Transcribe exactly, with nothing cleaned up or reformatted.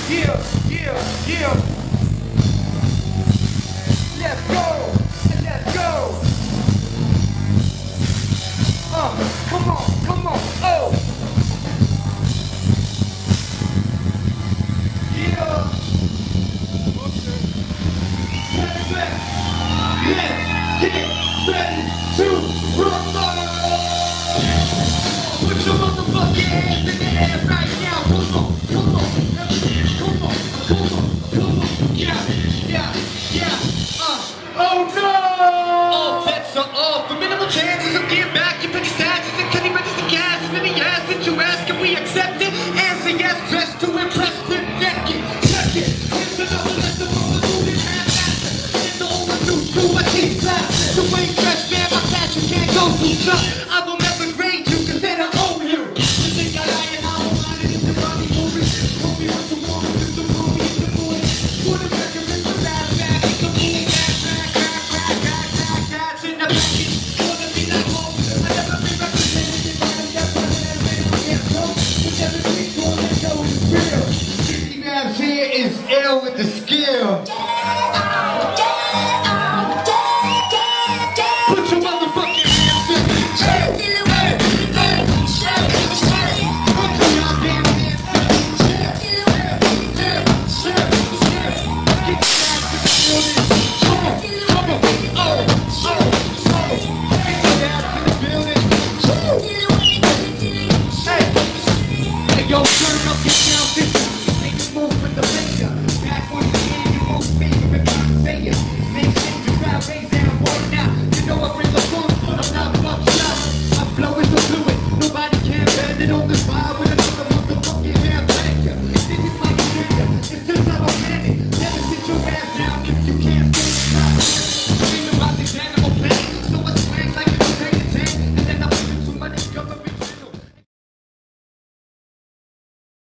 yeah, yeah, yeah. Let's go, let's go. Uh, come on, come on, oh. Yeah. Let's get ready to rumble. Put your motherfucking hands in the air right now. Come on, come on, come on, come on, come on. Yeah, yeah, yeah. Uh, oh no! All bets are off. For minimal chances of getting back, you put your stashes and cutting register gas. And then he asked that you ask if we accept it. Answer yes, dressed to impress with naked. Check it. Here's another lesson from the movie half-master. In the old new school, my teeth flat. The way fresh man, my passion can't go through shut. I will never grade you, cause then I own you. You think I lie and I will find it in the body movie. Call me with the woman, with the movie in the morning. Put a record in the bad bag, it's a movie bad bag, crack, crack, crack, crack, cats in the package. Wanna be like home, I never be represented in my death, but I never been on your throat. But never be told that show is real. Sixty Babs here is ill with the skill. Yo, turn up, get down, bitch. Make a move with the finger. Back on the hand, you won't finger if I'm saying. Make sense to grab bass and I'm working out. You know I bring the funk, but I'm not fucked up. My flow is a fluid. Nobody can bend it on this vibe with a